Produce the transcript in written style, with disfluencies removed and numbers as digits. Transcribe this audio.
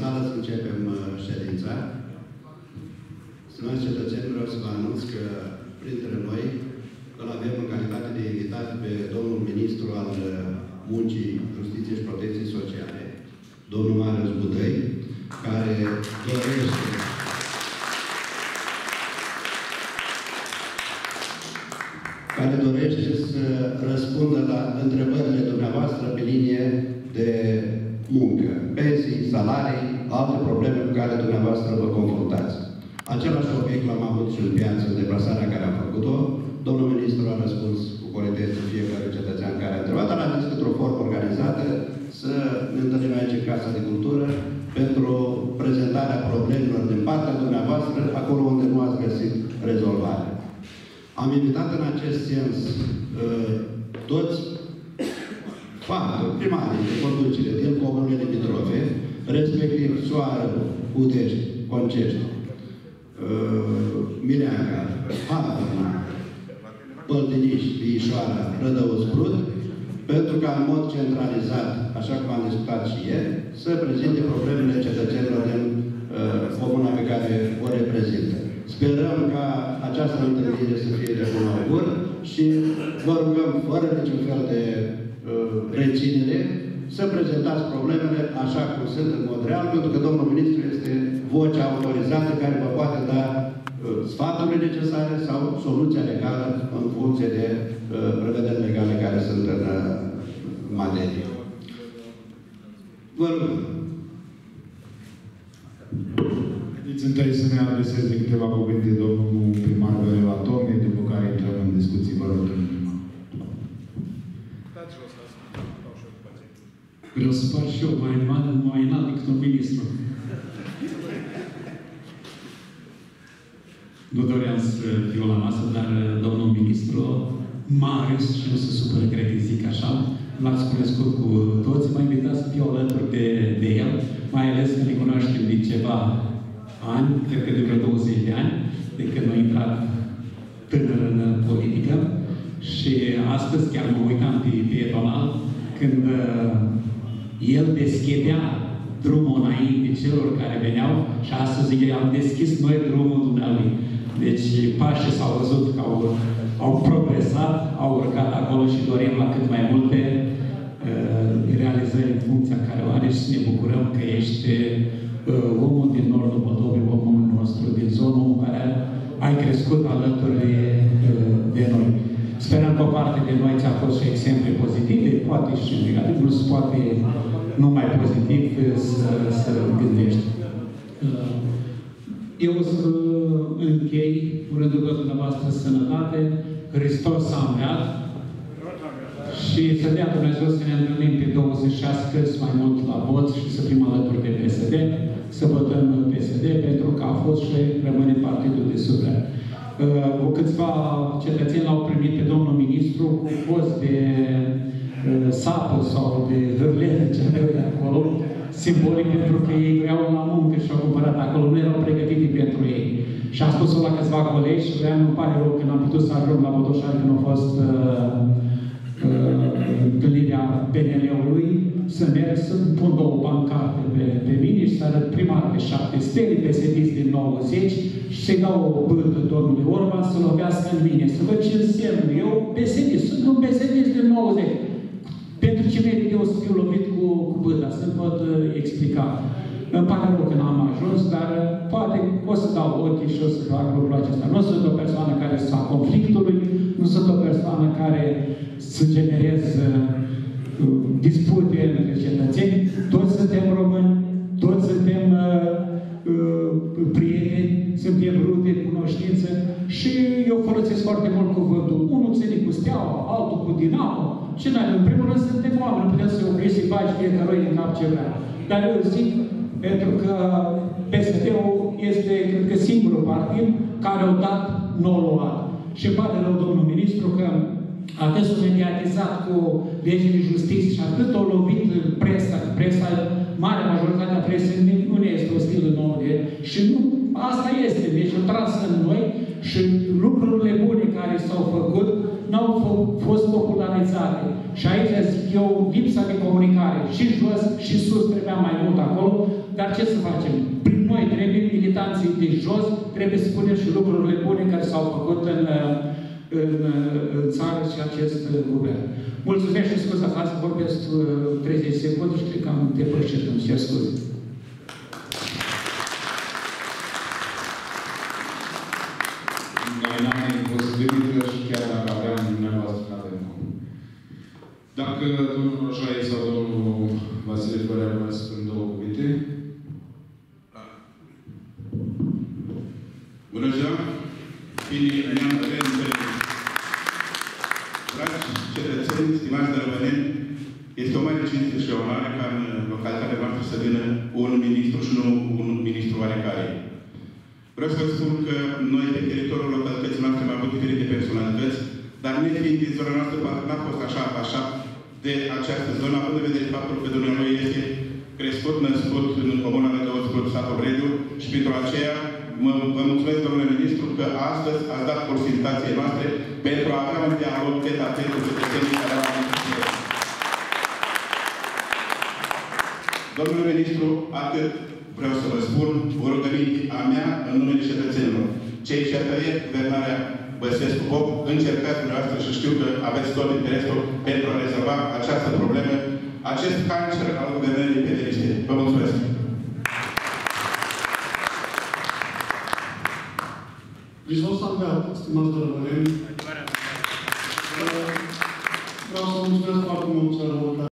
sală să începem ședința. Stimați cetățeni, vreau să vă anunț că printre noi îl avem în calitate de invitat pe domnul ministru al Muncii, Justiției și Protecției Sociale, domnul Marius Budăi, care dorește să răspundă la întrebările dumneavoastră pe linie de muncă, pensii, salarii, alte probleme cu care dumneavoastră vă confruntați. Același obiect l-am avut și în piață în deplasarea care am făcut-o. Domnul ministru a răspuns cu politețe fiecare cetățean care a întrebat, dar a zis într-o formă organizată să ne întâlnim aici în Casa de Cultură pentru prezentarea problemelor din partea dumneavoastră, acolo unde nu ați găsit rezolvare. Am invitat în acest sens toți primarii de conducere din comunele limitrofe, respectiv Soară, Udești, Concești, Mileanga, Harna, Păltiniști, Viișoara, Rădăuț, Brut, pentru ca în mod centralizat, așa cum am discutat și ieri, să prezinte problemele cetățenilor din comuna pe care o reprezintă. Sperăm ca această întâlnire să fie de bun augur și vă rugăm, fără niciun fel de reținere, să prezentați problemele așa cum sunt în mod real, pentru că domnul ministru este vocea autorizată care vă poate da sfaturile necesare sau soluția legală în funcție de prevederi legale care sunt în materie. Vă rog. Haideți întâi să ne adreseze câteva cuvinte domnul primar Viorel Tome, după care intrăm în discuții. Vă rog, domnul primar. Vreau să par și eu mai înalt decât un ministru. Nu doream să fiu la masă, dar domnul ministru Marius, și nu se supără, cred că zic așa, l-ați cunoscut cu toți, m-a invitat să fiu alături de el, mai ales că ne cunoaștem de ceva ani, cred că de vreo 20 de ani, de când a intrat tânăr în politică. Și astăzi chiar mă uitam pe Pietonal, când el deschidea drumul înainte celor care veneau și astăzi am deschis noi drumul dumnealui. Deci pașii s-au văzut că au progresat, au urcat acolo și dorim la cât mai multe realizări în funcția care o are și să ne bucurăm că ești omul din nordul Moldovei, omul nostru din zonă, omul care ai crescut alături de noi. Sperăm că o parte de noi ți-a fost și exemple pozitive, poate și negativ, nu se poate numai pozitiv să gândești. Eu o să închei, urându-vă dumneavoastră sănătate, Hristos s-a înviat și să dea Dumnezeu să ne întâlnim pe 26 cât mai mult la vot și să fim alături de PSD, să votăm PSD pentru că a fost și rămâne partidul de suflet. Câțiva cetățeni l-au primit pe domnul ministru cu post de sapă sau de hârlene, ce vreau de acolo, simbolic pentru că ei vreau la muncă și au cumpărat acolo, nu erau pregătite pentru ei. Și am spus-o la câțiva colegi și vreau, îmi pare rău că n-am putut să ajung la Botoșani când a fost întâlnirea PNL-ului, să merg, să pun două pancarte pe mine și să arăt primar de 7 stele, PSD de 90 și să-i dau o bândă domnului Orban să lovească în mine, să văd ce însemn. Eu PSD, sunt un PSD de 90. Pentru ce merită eu să fiu lovit cu bâta, să-mi pot explica. Îmi pare rău că n-am ajuns, dar poate o să dau ochii și o să fac lucrul acesta. Nu sunt o persoană care să fac conflictului, nu sunt o persoană care să genereze dispute între cetățeni. Toți suntem români, toți suntem prieteni, suntem rude, cunoștință și eu folosesc foarte mult cuvântul. Unul ține cu Steaua, altul cu Dinamo. Și noi, în primul rând, suntem oameni, nu putem să oprim să-i faci fiecare din cap ce vrea. Dar eu zic, pentru că PSD-ul este, cred că, singurul partid care a dat, nu l-a luat. Și îmi pare rău, domnul ministru, că atât s-a mediatizat cu legile justiției și atât a lovit presa, marea majoritatea presei nu ne este ostilă nouă și nu, asta este. Deci o tras în noi și lucrurile bune care s-au făcut n-au fost popularizate. Și aici zic eu, lipsa de comunicare și jos și sus trebuia mai mult acolo, dar ce să facem? Prin noi trebuie, militanții de jos, trebuie să spunem și lucrurile bune care s-au făcut în țară și acest guvern. Mulțumesc și scuza, ca să vorbesc 30 secunde și cred că am depășit, îmi cer scuze. Noi n-am mai posibilită și chiar dacă aveam dumneavoastră n-avem. Dacă domnul Roșaie sau domnul Vasile Florea vrea să spun două cuvinte. Bună ziua! Bine ne-am reîntâlnit. Dragi cetățeni, stimați dărăvăneni, este o mare cinste și o onoare ca în localitatea noastră să vină un ministru și nu un ministru oarecare. Vreau să vă spun că noi, pe teritoriul localității noastre, am avut diferite personalități, dar nefiind din zona noastră, n-a fost așa de această zonă, având în vedere faptul că dumneavoastră este crescut, născut în comuna de Deosprut, satul Rediu, și pentru aceea vă mulțumesc, domnule ministru, că astăzi ați dat posibilitației noastre pentru a avea un dialog tet-a-tet cu cetățenii care au avut. Domnule ministru, atât vreau să vă spun, o rugăminte a mea în numele cetățenilor. Cei ce tăiesc guvernarea Băsescu-Pop, încercați dumneavoastră și știu că aveți tot interesul pentru a rezolva această problemă, acest cancer al guvernării PDL-iste. Vă mulțumesc! Hristos a înviat, stimați dărăvăreni,